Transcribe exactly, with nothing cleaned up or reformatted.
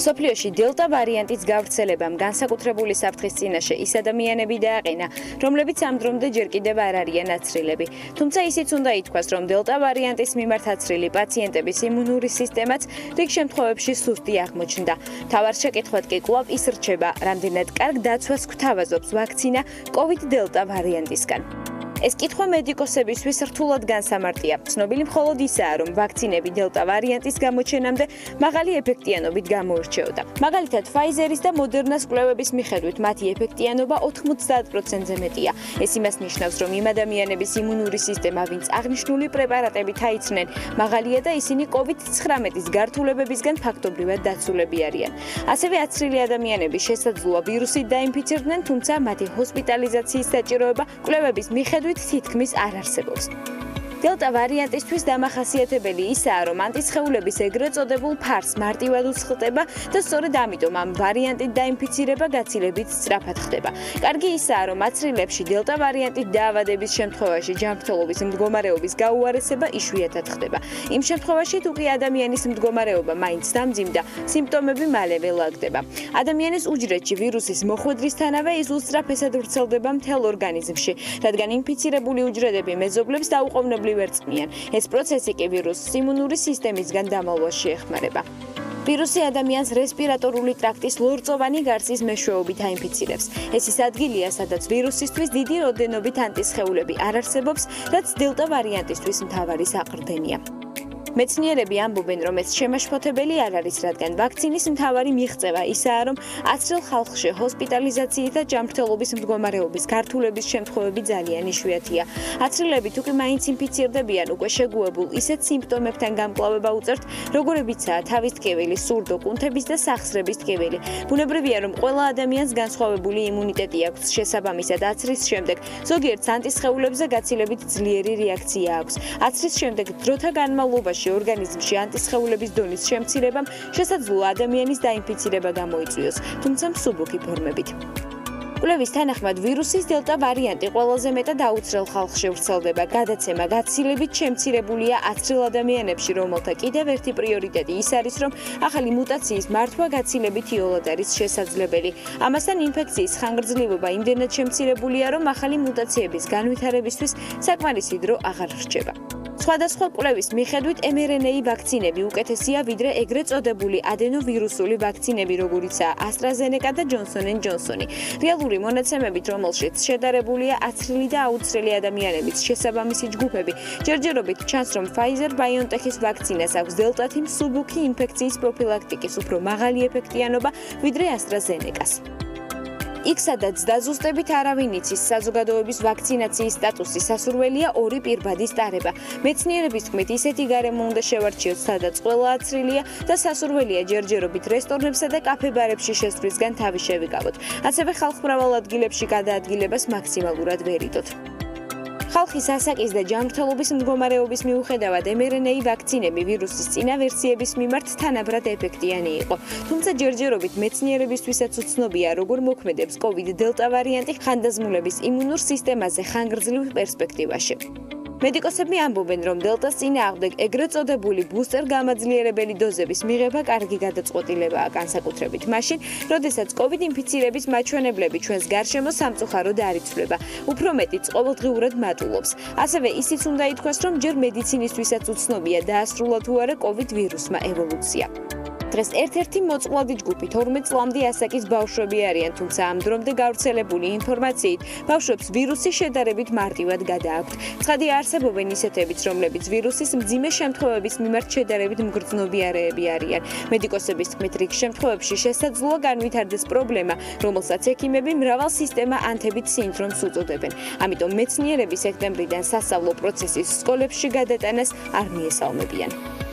მსოფლიოში დელტა ვარიანტის გავრცელებამ განსაკუთრებული საფრთხის წინაშე ის ადამიანები დააყენა, რომლებიც ამ დრომდე ჯერ კიდევ არ არიან აცრილები. თუმცა ისიც უნდა ითქვას, რომ დელტა ვარიანტის მიმართ აცრილი პაციენტების იმუნური სისტემაც რიგ შემთხვევებში სუსტი აღმოჩნდა. მთავარ შეკითხვად კი კვლავ ის რჩება, რამდენად კარგ დაცვას გვთავაზობს ვაქცინა კოვიდ დელტა ვარიანტისგან. ეს კითხვა მედიკოსებისთვის რთულად განსამარტია. ცნობილი მხოლოდ ისაა, რომ ვაქცინები დელტა ვარიანტის გამოჩენამდე მაღალი ეფექტიანობით გამოირჩეოდა. მაგალითად, Pfizer-ის და Moderna-ს კვლევების მიხედვით მათი ეფექტიანობა ოთხმოცდაათ პროცენტზე მეტია. ეს იმას ნიშნავს, რომ იმ ადამიანების იმუნური სისტემა, ვინც აღნიშნული პრეპარატებით აიცნენ, მაღალია და ისინი კოვიდ ცხრამეტის გართულებებისგან ფაქტობრივად დაცულები არიან. ასევე აცრილი ადამიანები შესაძლოა ვირუსით დაინფიცირდნენ, თუმცა მათი ჰოსპიტალიზაციის საჭიროება კვლევების მიხედვით თითქმის არ არსებობს. დელტა ვარიანტისთვის დამახასიათებელი ისაა, რომ ანტისხეულების ეგრეთ წოდებულ ფარს მარტივად უცხლდება და სწორედ ამიტომ ამ ვარიანტით დაინფიცირება გაცილებით სწრაფად ხდება. კარგი ისაა, რომ აცრილებში დელტა ვარიანტით დაავადების შემთხვევაში ჯანმრთელობის მდგომარეობის გაუარესება იშვიათად ხდება. იმ შემთხვევაში, თუ კი ადამიანის მდგომარეობა მაინც დამძიმდა, სიმპტომები მალევე ლაგდება. ადამიანის უჯრედში ვირუსის მოხვედრისთანავე ის უსწრაფესად ვრცელდება მთელ ორგანიზმში, რადგან ინფიცირებული უჯრედები მეზობლებს დაუყოვნებლივ ვერწყმიან. ეს პროცესი კი ვირუსის იმუნური სისტემისგან დამალვაში ეხმარება. ვირუსი ადამიანს რესპირატორული ტრაქტის ლორწოვანი გარსის მეშვეობით აინფიცირებს. ეს ის ადგილია, სადაც ვირუსისთვის დიდი რაოდენობით ანტისხეულები არ არსებობს, რაც დელტა ვარიანტისთვის მთავარი საყრდენია. მეცნიერები ამბობენ, რომ ეს შემაშფოთებელი არ არის, რადგან ვაქცინის მთავარი მიღწევა ისაა, რომ აცრილ ხალხში ჰოსპიტალიზაციის და ჯანმრთელობის მდგომარეობის გართულების შემთხვევები ძალიან იშვიათია. აცრილები თუ კი მაინც ინფიცირდებიან, უკვე შეგუებულ ისეთ სიმპტომებთან გამკლავება უწევთ, როგორებიცაა თავის ტკივილი, სურდო, კუნთების და სახსრების ტკივილი. ბუნებრივია, რომ ყველა ადამიანს განსხვავებული იმუნიტეტი აქვს, შესაბამისად აცრის შემდეგ ზოგიერთს ანტისხეულებზე გაცილებით ძლიერი რეაქცია აქვს. აცრის შემდეგ დროთა განმავლობაში ორგანიზმში ანტისხეულების დონის შემცირებამ შესაძლოა ადამიანის დაინფიცირება გამოიწვიოს, თუმცა მსუბუქი ფორმებით. კვლევის თანახმად ვირუსის დელტა ვარიანტი ყველაზე მეტად აუცრელ ხალხში ვრცელდება. გადაცემა გაცილებით შემცირებულია აცრილ ადამიანებში, რომელთა კიდევ ერთი პრიორიტეტი ის არის, რომ ახალი მუტაციის მართვა გაცილებით იოლად არის შესაძლებელი. ამასთან ინფექციის ხანგრძლივობა იმდენად შემცირებულია, რომ ახალი მუტაციების განვითარებისთვის საკმარისი დრო აღარ რჩება. სხვადასხვა კვლევის მიხედვით em R N A ვაქცინები უკეთესია ვიდრე ეგრეთ წოდებული ადენოვირუსული ვაქცინები, როგორიცაა AstraZeneca და Johnson and Johnson. რეალური მონაცემებით, რომელშიც შედარებულია აცრილი და აუცრელი ადამიანების შესაბამისი ჯგუფები, ჯერჯერობით ჩანს, რომ Pfizer-BioNTech-ის ვაქცინას აქვს დელტათი მსუბუქი ინფექციის პროფილაქტიკის უფრო მაღალი ეფექტიანობა ვიდრე AstraZeneca-ს. იქ სადაც დაზუსტებით არავინ იცის, საზოგადოების ვაქცინაციის სტატუსი სასურველია ორი პირბადის ტარება. მეცნიერების თქმით, ისეთი გარემო უნდა შევარჩიოთ, სადაც ყველა აცრილია და სასურველია ჯერჯერობით რესტორნებსა და კაფე-ბარებში შესვლისგან თავი შევიკავოთ. ასევე ხალხმრავალ ადგილებში გადაადგილებას მაქსიმალურად ვერ იტოთ. ხალხის ასაკის და ჯანმრთელობის მდგომარეობის მიუხედავად em R N A ვაქცინები ვირუსის წინა ვერსიების მიმართ თანაბრად ეფექტიანი იყო. თუმცა ჯერჯერობით მეცნიერებისთვისაც უცნობია, როგორ მოქმედებს კოვიდ დელტა ვარიანტი ხანდაზმულების იმუნურ სისტემაზე ხანგრძლივ პერსპექტივაში. მედიკოსები ამბობენ, რომ დელტას წინააღმდეგ ეგრეთ წოდებული ბუსტერ გამაძლიერებელი დოზების მიღება კარგი გადაწყვეტილებაა, განსაკუთრებით მაშინ, როდესაც კოვიდ ინფიცირების მაჩვენებლები ჩვენს გარშემო სამწუხაროდ არ იცვლება, უფრო მეტიც ყოველდღიურად მატულობს. ასევე ისიც უნდა ითქვას, რომ ჯერ მედიცინისთვისაც უცნობია დაასრულა თუ არა კოვიდ ვირუსმა ევოლუცია. დღეს ერთ-ერთი მოწყვლადი ჯგუფი თორმეტ წლამდე ასაკის ბავშვები არიან, თუმცა ამ დრომდე გავრცელებული ინფორმაციით ბავშვებს ვირუსი შედარებით მარტივად გადააქვთ. ცხადია, არსებობენ ისეთებიც, რომლებიც ვირუსის მძიმე შემთხვევების მიმართ შედარებით მგრძნობიარეები არიან. მედიკოსების თქმით, რიგ შემთხვევებში შესაძლოა განვითარდეს პრობლემა, რომელსაც ექიმები მრავალ სისტემა ანთებით სინდრომს უწოდებენ. ამიტომ მეცნიერები სექტემბრიდან სასწავლო პროცესის სკოლებში გადატანას არ მიესალმებიან.